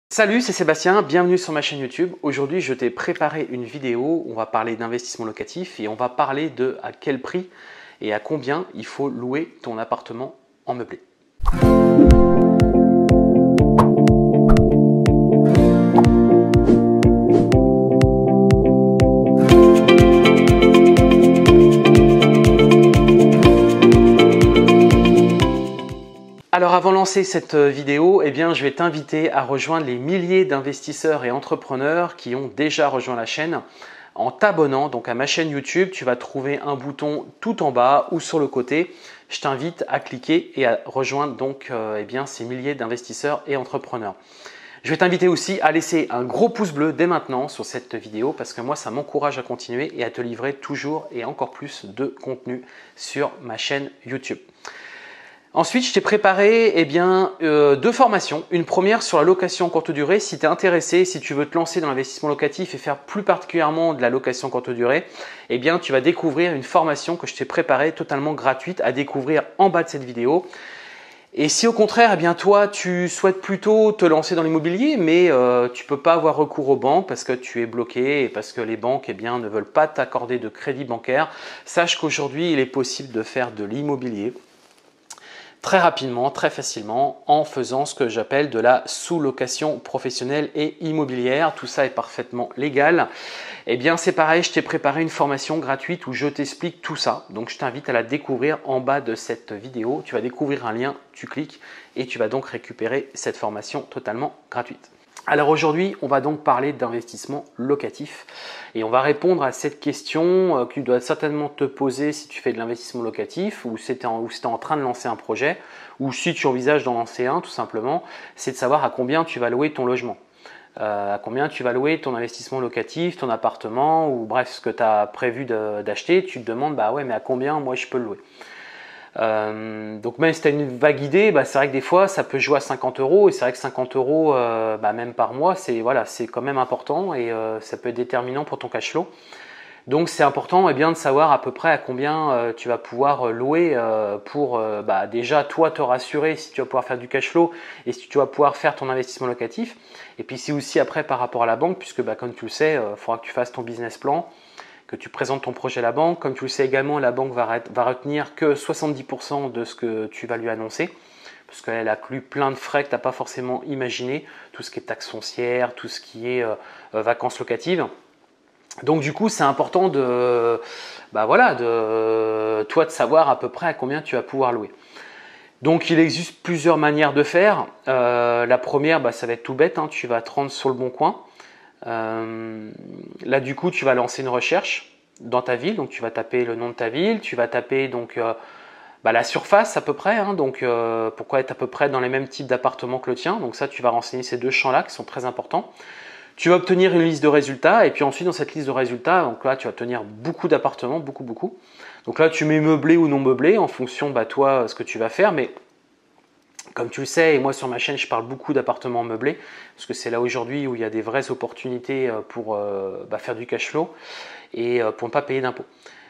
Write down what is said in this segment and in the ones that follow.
Salut, c'est Sébastien, bienvenue sur ma chaîne YouTube. Aujourd'hui, je t'ai préparé une vidéo où on va parler d'investissement locatif et on va parler de à quel prix et à combien il faut louer ton appartement en meublé. Alors avant de lancer cette vidéo, je vais t'inviter à rejoindre les milliers d'investisseurs et entrepreneurs qui ont déjà rejoint la chaîne. En t'abonnant donc à ma chaîne YouTube, tu vas trouver un bouton tout en bas ou sur le côté. Je t'invite à cliquer et à rejoindre donc ces milliers d'investisseurs et entrepreneurs. Je vais t'inviter aussi à laisser un gros pouce bleu dès maintenant sur cette vidéo parce que moi ça m'encourage à continuer et à te livrer toujours et encore plus de contenu sur ma chaîne YouTube. Ensuite, je t'ai préparé deux formations. Une première sur la location courte durée. Si tu es intéressé, si tu veux te lancer dans l'investissement locatif et faire plus particulièrement de la location courte durée, tu vas découvrir une formation que je t'ai préparée totalement gratuite à découvrir en bas de cette vidéo. Et si au contraire, toi, tu souhaites plutôt te lancer dans l'immobilier, mais tu ne peux pas avoir recours aux banques parce que tu es bloqué et parce que les banques ne veulent pas t'accorder de crédit bancaire, sache qu'aujourd'hui, il est possible de faire de l'immobilier très rapidement, très facilement, en faisant ce que j'appelle de la sous-location professionnelle et immobilière. Tout ça est parfaitement légal. C'est pareil, je t'ai préparé une formation gratuite où je t'explique tout ça. Donc, je t'invite à la découvrir en bas de cette vidéo. Tu vas découvrir un lien, tu cliques et tu vas donc récupérer cette formation totalement gratuite. Alors aujourd'hui, on va donc parler d'investissement locatif et on va répondre à cette question que tu dois certainement te poser si tu fais de l'investissement locatif ou si tu es en train de lancer un projet ou si tu envisages d'en lancer un tout simplement, c'est de savoir à combien tu vas louer ton logement, à combien tu vas louer ton investissement locatif, ton appartement ou bref ce que tu as prévu d'acheter. Tu te demandes mais à combien moi je peux le louer. Donc même si tu as une vague idée, c'est vrai que des fois ça peut jouer à 50 € et c'est vrai que 50 € même par mois c'est quand même important et ça peut être déterminant pour ton cash flow. Donc c'est important de savoir à peu près à combien tu vas pouvoir louer pour déjà toi te rassurer si tu vas pouvoir faire du cash flow et si tu vas pouvoir faire ton investissement locatif. Et puis c'est aussi après par rapport à la banque puisque comme tu le sais, il faudra que tu fasses ton business plan, que tu présentes ton projet à la banque. Comme tu le sais également, la banque va retenir que 70% de ce que tu vas lui annoncer parce qu'elle inclut plein de frais que tu n'as pas forcément imaginé, tout ce qui est taxes foncières, tout ce qui est vacances locatives. Donc du coup, c'est important de savoir à peu près à combien tu vas pouvoir louer. Donc il existe plusieurs manières de faire. La première, ça va être tout bête, tu vas te rendre sur le bon coin. Là du coup tu vas lancer une recherche dans ta ville, donc tu vas taper le nom de ta ville, tu vas taper la surface à peu près, pourquoi être à peu près dans les mêmes types d'appartements que le tien. Donc ça tu vas renseigner ces deux champs là qui sont très importants. Tu vas obtenir une liste de résultats et puis ensuite dans cette liste de résultats, donc là tu vas obtenir beaucoup d'appartements, beaucoup. Donc là tu mets meublé ou non meublé en fonction toi ce que tu vas faire, mais comme tu le sais, et moi sur ma chaîne, je parle beaucoup d'appartements meublés, parce que c'est là aujourd'hui où il y a des vraies opportunités pour faire du cash flow et pour ne pas payer d'impôts,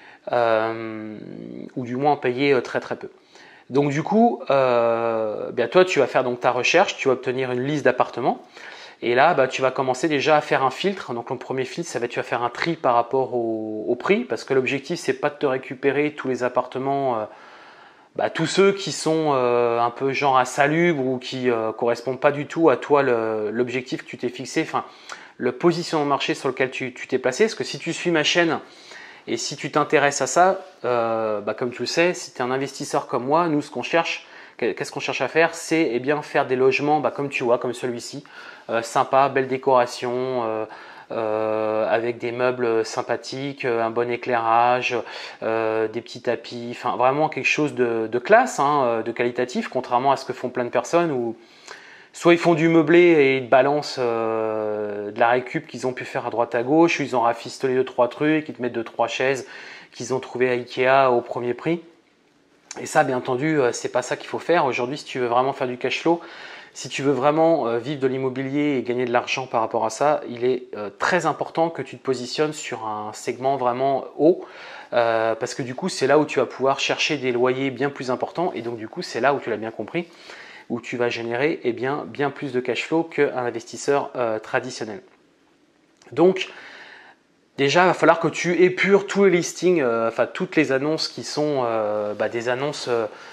ou du moins en payer très peu. Donc du coup, toi tu vas faire donc ta recherche, tu vas obtenir une liste d'appartements, et là tu vas commencer déjà à faire un filtre. Donc le premier filtre, ça va être tu vas faire un tri par rapport au prix, parce que l'objectif c'est pas de te récupérer tous les appartements. Tous ceux qui sont un peu genre insalubres ou qui correspondent pas du tout à toi l'objectif que tu t'es fixé, le positionnement de marché sur lequel tu t'es placé. Parce que si tu suis ma chaîne et si tu t'intéresses à ça, comme tu le sais, si tu es un investisseur comme moi, nous ce qu'on cherche, qu'est-ce qu'on cherche à faire, c'est faire des logements comme tu vois, comme celui-ci, sympa, belle décoration, avec des meubles sympathiques, un bon éclairage, des petits tapis, vraiment quelque chose de classe, de qualitatif, contrairement à ce que font plein de personnes où soit ils font du meublé et ils te balancent de la récup qu'ils ont pu faire à droite à gauche, ou ils ont rafistolé 2-3 trucs, ils te mettent 2-3 chaises qu'ils ont trouvées à Ikea au premier prix. Et ça, bien entendu, c'est pas ça qu'il faut faire. Aujourd'hui, si tu veux vraiment faire du cash flow, si tu veux vraiment vivre de l'immobilier et gagner de l'argent par rapport à ça, il est très important que tu te positionnes sur un segment vraiment haut parce que du coup, c'est là où tu vas pouvoir chercher des loyers bien plus importants et donc du coup, c'est là où tu l'as bien compris. où tu vas générer bien plus de cash flow qu'un investisseur traditionnel. Donc, déjà, il va falloir que tu épures tous les listings, enfin toutes les annonces qui sont des annonces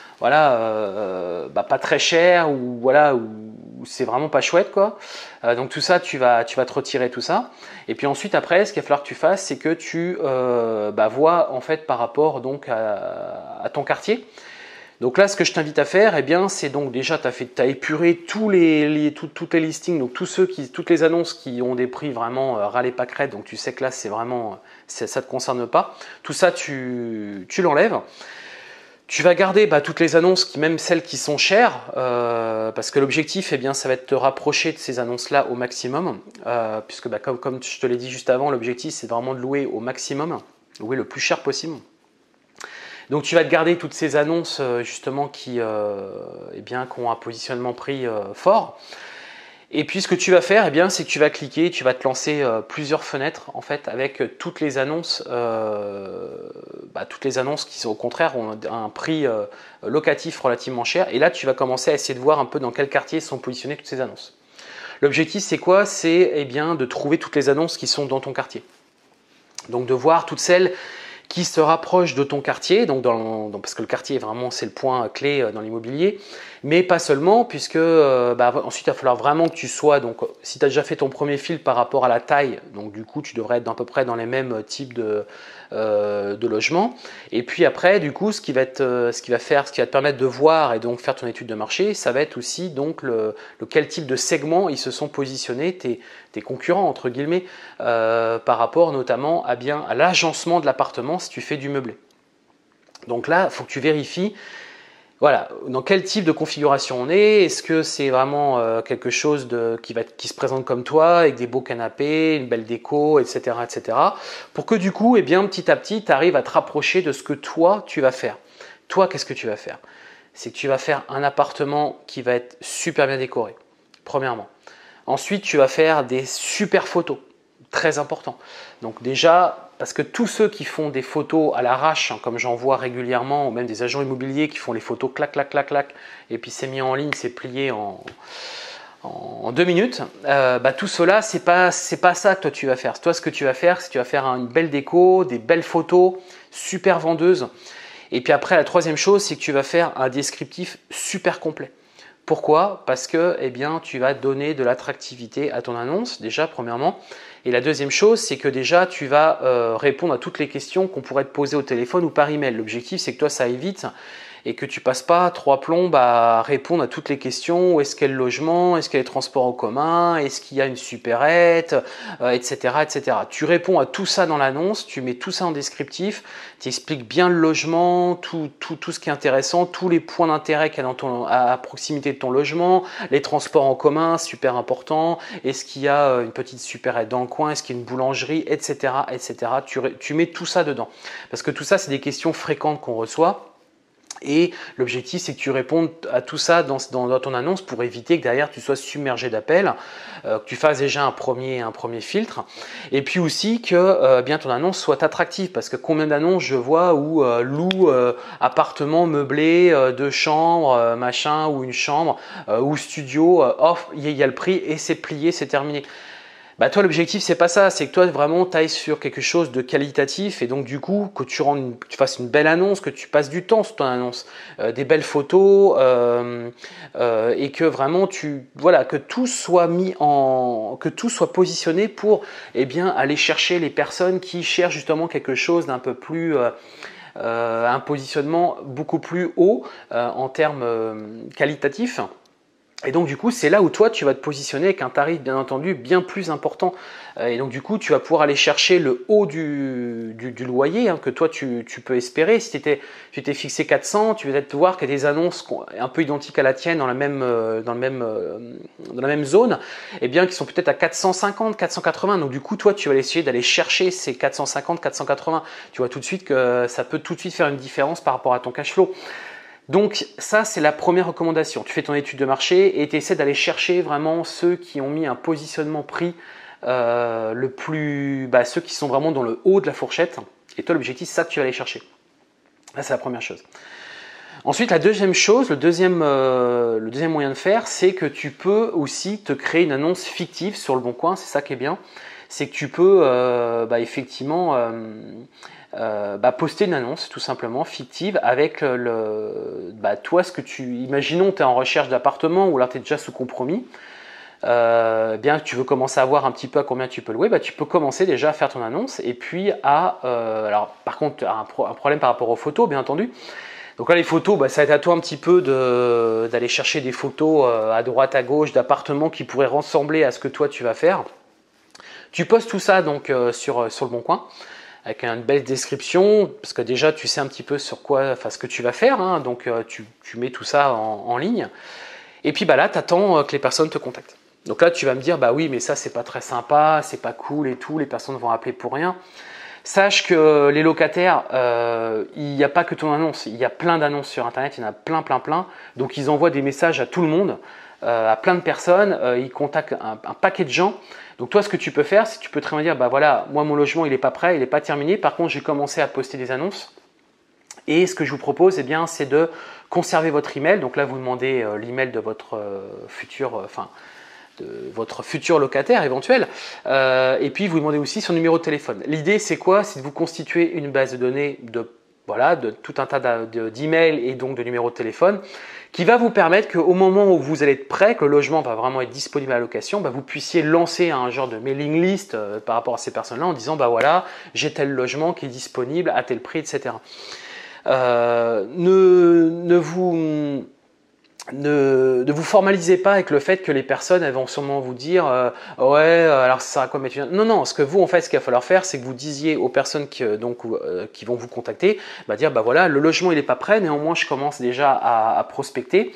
pas très chères ou voilà où c'est vraiment pas chouette quoi. Donc tout ça, tu vas te retirer tout ça. Et puis ensuite après, ce qu'il va falloir que tu fasses, c'est que tu vois en fait par rapport donc à ton quartier. Donc là, ce que je t'invite à faire, c'est donc déjà, tu as épuré tous les listings, donc toutes les annonces qui ont des prix vraiment râlés pas crête, donc tu sais que là, ça ne te concerne pas. Tout ça, tu l'enlèves. Tu vas garder toutes les annonces, même celles qui sont chères, parce que l'objectif, ça va être de te rapprocher de ces annonces-là au maximum, puisque comme je te l'ai dit juste avant, l'objectif, c'est vraiment de louer au maximum, louer le plus cher possible. Donc tu vas te garder toutes ces annonces justement qui ont un positionnement prix fort. Et puis ce que tu vas faire, c'est que tu vas cliquer, tu vas te lancer plusieurs fenêtres en fait avec toutes les annonces qui au contraire ont un prix locatif relativement cher. Et là tu vas commencer à essayer de voir un peu dans quel quartier sont positionnées toutes ces annonces. L'objectif c'est quoi? C'est de trouver toutes les annonces qui sont dans ton quartier. Donc de voir toutes celles qui se rapproche de ton quartier, parce que le quartier vraiment c'est le point clé dans l'immobilier, mais pas seulement, puisque ensuite il va falloir vraiment que tu sois, donc si tu as déjà fait ton premier filtre par rapport à la taille, donc du coup tu devrais être à peu près dans les mêmes types de logements, et puis après du coup ce qui va te permettre de voir et donc faire ton étude de marché, ça va être aussi donc quel type de segment ils se sont positionnés, tes concurrents entre guillemets, par rapport notamment à l'agencement de l'appartement si tu fais du meublé. Donc là, il faut que tu vérifies dans quel type de configuration on est. Est-ce que c'est vraiment quelque chose qui se présente comme toi, avec des beaux canapés, une belle déco, etc. pour que du coup, petit à petit, tu arrives à te rapprocher de ce que toi, tu vas faire. Toi, qu'est-ce que tu vas faire? C'est que tu vas faire un appartement qui va être super bien décoré, premièrement. Ensuite, tu vas faire des super photos, très important. Donc déjà, parce que tous ceux qui font des photos à l'arrache, comme j'en vois régulièrement, ou même des agents immobiliers qui font les photos clac, clac, clac, clac, et puis c'est mis en ligne, c'est plié en 2 minutes, tout cela, c'est pas ça que toi tu vas faire. Toi, ce que tu vas faire, c'est que tu vas faire une belle déco, des belles photos, super vendeuses. Et puis après, la troisième chose, c'est que tu vas faire un descriptif super complet. Pourquoi? Parce que tu vas donner de l'attractivité à ton annonce, déjà premièrement. Et la deuxième chose, c'est que déjà tu vas répondre à toutes les questions qu'on pourrait te poser au téléphone ou par email. L'objectif, c'est que toi, ça aille vite et que tu passes pas 3 plombes à répondre à toutes les questions. Où est-ce qu'est le logement? Est-ce qu'il y a les transports en commun? Est-ce qu'il y a une supérette? Etc. Tu réponds à tout ça dans l'annonce, tu mets tout ça en descriptif, tu expliques bien le logement, tout ce qui est intéressant, tous les points d'intérêt qu'il y a à proximité de ton logement, les transports en commun, super important. Est-ce qu'il y a une petite supérette dans le coin? Est-ce qu'il y a une boulangerie? Etc. Tu mets tout ça dedans. Parce que tout ça, c'est des questions fréquentes qu'on reçoit. Et l'objectif, c'est que tu répondes à tout ça dans ton annonce pour éviter que derrière tu sois submergé d'appels, que tu fasses déjà un premier filtre, et puis aussi que ton annonce soit attractive, parce que combien d'annonces je vois où loue appartement meublé, 2 chambres, machin, ou une chambre, ou studio, offre, il y a le prix et c'est plié, c'est terminé. Toi, l'objectif, c'est pas ça, c'est que toi, vraiment, tu ailles sur quelque chose de qualitatif et donc, du coup, que tu fasses une belle annonce, que tu passes du temps sur ton annonce, des belles photos et que vraiment, que tout soit que tout soit positionné pour, aller chercher les personnes qui cherchent justement quelque chose d'un peu plus, un positionnement beaucoup plus haut en termes qualitatifs. Et donc du coup, c'est là où toi, tu vas te positionner avec un tarif bien entendu bien plus important. Et donc du coup, tu vas pouvoir aller chercher le haut du loyer que toi, tu peux espérer. Si tu t'es fixé 400, tu vas peut-être voir qu'il y a des annonces un peu identiques à la tienne dans la même zone, qui sont peut-être à 450, 480. Donc du coup, toi, tu vas essayer d'aller chercher ces 450, 480. Tu vois tout de suite que ça peut tout de suite faire une différence par rapport à ton cash flow. Donc ça, c'est la première recommandation. Tu fais ton étude de marché et tu essaies d'aller chercher vraiment ceux qui ont mis un positionnement prix ceux qui sont vraiment dans le haut de la fourchette. Et toi, l'objectif, c'est ça que tu vas aller chercher. Là, c'est la première chose. Ensuite, la deuxième chose, le deuxième moyen de faire, c'est que tu peux aussi te créer une annonce fictive sur le Bon Coin. C'est ça qui est bien. C'est que tu peux effectivement poster une annonce tout simplement fictive avec toi, ce que imaginons tu es en recherche d'appartement ou là tu es déjà sous compromis. Bien tu veux commencer à voir un petit peu à combien tu peux louer, tu peux commencer déjà à faire ton annonce et puis alors par contre un problème par rapport aux photos bien entendu. Donc là les photos, ça va être à toi un petit peu d'aller chercher des photos à droite à gauche d'appartements qui pourraient ressembler à ce que toi tu vas faire. Tu postes tout ça donc sur le Bon Coin avec une belle description parce que déjà tu sais un petit peu sur quoi, ce que tu vas faire, hein, donc tu mets tout ça en ligne et puis là tu attends que les personnes te contactent. Donc là tu vas me dire oui mais ça c'est pas très sympa, c'est pas cool et tout, les personnes vont appeler pour rien. Sache que les locataires, il n'y a pas que ton annonce, il y a plein d'annonces sur internet, il y en a plein. Donc ils envoient des messages à tout le monde, à plein de personnes, ils contactent un paquet de gens. Donc toi ce que tu peux faire, c'est que tu peux très bien dire voilà, moi mon logement il n'est pas prêt, il n'est pas terminé, par contre j'ai commencé à poster des annonces. Et ce que je vous propose, c'est de conserver votre email. Donc là vous demandez l'email de votre futur locataire éventuel, et puis vous demandez aussi son numéro de téléphone. L'idée c'est quoi? C'est de vous constituer une base de données de tout un tas d'emails et donc de numéros de téléphone qui va vous permettre qu'au moment où vous allez être prêt, que le logement va vraiment être disponible à la location, vous puissiez lancer un genre de mailing list par rapport à ces personnes-là en disant voilà, j'ai tel logement qui est disponible à tel prix, etc. Ne vous formalisez pas avec le fait que les personnes elles vont sûrement vous dire alors ça sert à quoi mais non, ce que vous en fait ce qu'il va falloir faire c'est que vous disiez aux personnes qui vont vous contacter dire voilà, le logement il n'est pas prêt, néanmoins je commence déjà à prospecter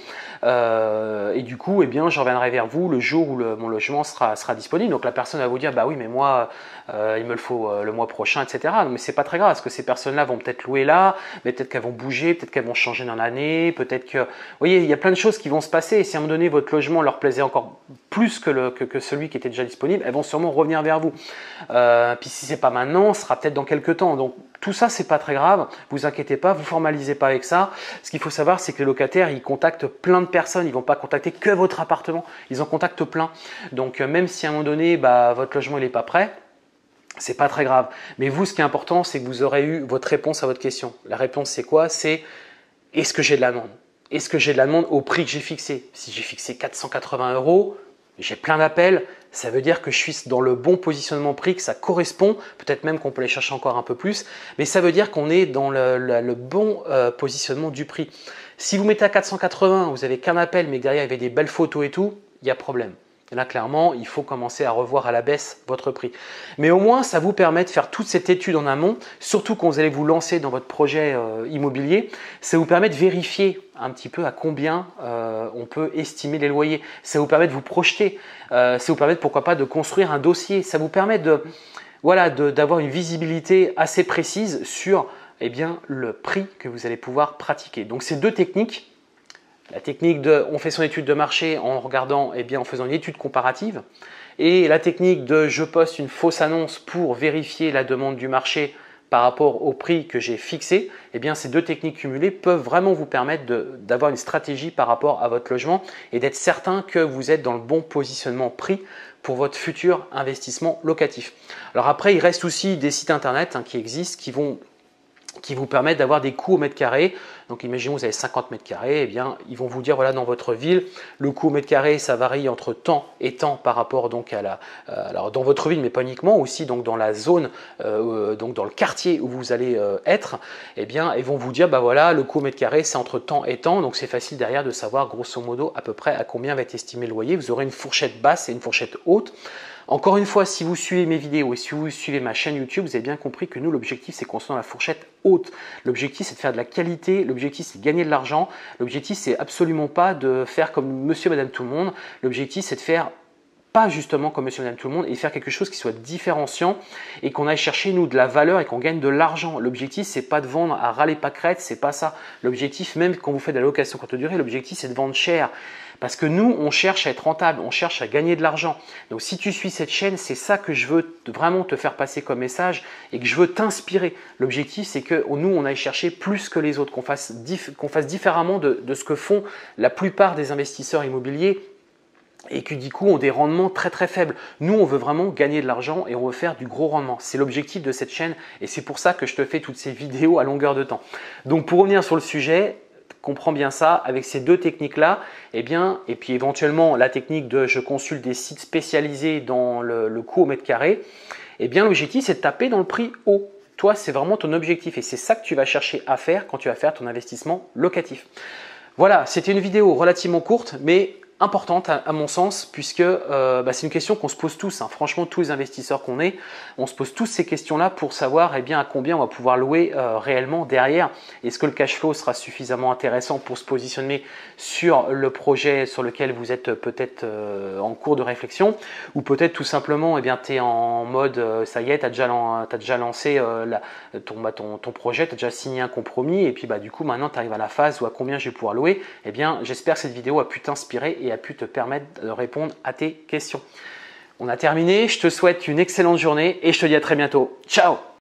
et du coup je reviendrai vers vous le jour où mon logement sera disponible. Donc la personne va vous dire oui mais moi il me le faut le mois prochain, etc. Mais c'est pas très grave parce que ces personnes-là vont peut-être louer là, mais peut-être qu'elles vont bouger, peut-être qu'elles vont changer dans l'année, peut-être que, vous voyez, il y a plein de choses qui vont se passer. Et si à un moment donné votre logement leur plaisait encore plus que celui qui était déjà disponible, elles vont sûrement revenir vers vous. Puis si c'est pas maintenant, ce sera peut-être dans quelques temps. Donc tout ça, c'est pas très grave. Vous inquiétez pas, vous formalisez pas avec ça. Ce qu'il faut savoir, c'est que les locataires, ils contactent plein de personnes. Ils vont pas contacter que votre appartement. Ils en contactent plein. Donc même si à un moment donné, votre logement il est pas prêt, c'est pas très grave. Mais vous, ce qui est important, c'est que vous aurez eu votre réponse à votre question. La réponse, c'est quoi? C'est est-ce que j'ai de la demande? Est-ce que j'ai de la demande au prix que j'ai fixé? Si j'ai fixé 480 €, j'ai plein d'appels, ça veut dire que je suis dans le bon positionnement prix, que ça correspond. Peut-être même qu'on peut aller chercher encore un peu plus, mais ça veut dire qu'on est dans le bon positionnement du prix. Si vous mettez à 480, vous n'avez qu'un appel, mais que derrière il y avait des belles photos et tout, il y a problème. Et là, clairement, il faut commencer à revoir à la baisse votre prix. Mais au moins, ça vous permet de faire toute cette étude en amont, surtout quand vous allez vous lancer dans votre projet immobilier. Ça vous permet de vérifier un petit peu à combien on peut estimer les loyers. Ça vous permet de vous projeter. Ça vous permet, pourquoi pas, de construire un dossier. Ça vous permet d'avoir une visibilité assez précise sur le prix que vous allez pouvoir pratiquer. Donc, ces deux techniques. La technique de on fait son étude de marché en regardant, en faisant une étude comparative, et la technique de je poste une fausse annonce pour vérifier la demande du marché par rapport au prix que j'ai fixé. Ces deux techniques cumulées peuvent vraiment vous permettre d'avoir une stratégie par rapport à votre logement et d'être certain que vous êtes dans le bon positionnement prix pour votre futur investissement locatif. Alors après, il reste aussi des sites internet qui existent qui vous permettent d'avoir des coûts au mètre carré. Donc imaginons vous avez 50 mètres carrés, ils vont vous dire voilà, dans votre ville, le coût au mètre carré ça varie entre temps et temps par rapport donc alors dans votre ville mais pas uniquement, aussi donc dans la zone, donc dans le quartier où vous allez être, ils vont vous dire voilà, le coût au mètre carré c'est entre temps et temps, donc c'est facile derrière de savoir grosso modo à peu près à combien va être estimé le loyer. Vous aurez une fourchette basse et une fourchette haute. Encore une fois, si vous suivez mes vidéos et si vous suivez ma chaîne YouTube, vous avez bien compris que nous, l'objectif, c'est qu'on soit dans la fourchette haute. L'objectif, c'est de faire de la qualité. L'objectif, c'est de gagner de l'argent. L'objectif, c'est absolument pas de faire comme monsieur, madame, tout le monde. L'objectif, c'est de faire pas justement comme Monsieur Madame Tout le Monde et faire quelque chose qui soit différenciant et qu'on aille chercher nous de la valeur et qu'on gagne de l'argent. L'objectif c'est pas de vendre à râler pas crête, c'est pas ça. L'objectif même quand vous faites de la location courte durée, l'objectif c'est de vendre cher. Parce que nous, on cherche à être rentable, on cherche à gagner de l'argent. Donc si tu suis cette chaîne, c'est ça que je veux vraiment te faire passer comme message et que je veux t'inspirer. L'objectif, c'est que nous, on aille chercher plus que les autres, qu'on fasse différemment de ce que font la plupart des investisseurs immobiliers et qui du coup ont des rendements très très faibles. Nous, on veut vraiment gagner de l'argent et on veut faire du gros rendement. C'est l'objectif de cette chaîne et c'est pour ça que je te fais toutes ces vidéos à longueur de temps. Donc pour revenir sur le sujet, comprends bien ça, avec ces deux techniques-là, et puis éventuellement la technique de je consulte des sites spécialisés dans le coût au mètre carré, l'objectif c'est de taper dans le prix haut. Toi, c'est vraiment ton objectif et c'est ça que tu vas chercher à faire quand tu vas faire ton investissement locatif. Voilà, c'était une vidéo relativement courte, mais importante à mon sens, puisque c'est une question qu'on se pose tous. Franchement, tous les investisseurs qu'on est, on se pose tous ces questions-là pour savoir à combien on va pouvoir louer réellement derrière. Est-ce que le cash flow sera suffisamment intéressant pour se positionner sur le projet sur lequel vous êtes peut-être en cours de réflexion, ou peut-être tout simplement, tu es en mode ça y est, tu as déjà lancé ton projet, tu as déjà signé un compromis, et puis du coup maintenant tu arrives à la phase où à combien je vais pouvoir louer. J'espère que cette vidéo a pu t'inspirer et a pu te permettre de répondre à tes questions. On a terminé, je te souhaite une excellente journée et je te dis à très bientôt. Ciao!